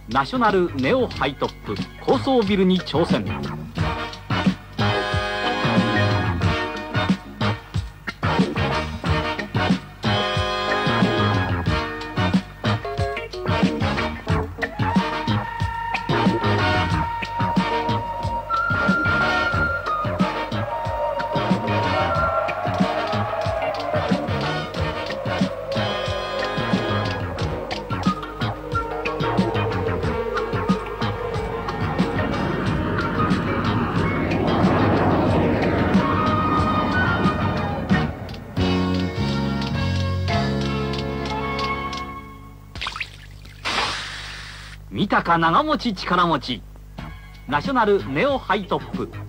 ナショナルネオハイトップ高層ビルに挑戦。見たか長持ち力持ち、ナショナルネオハイトップ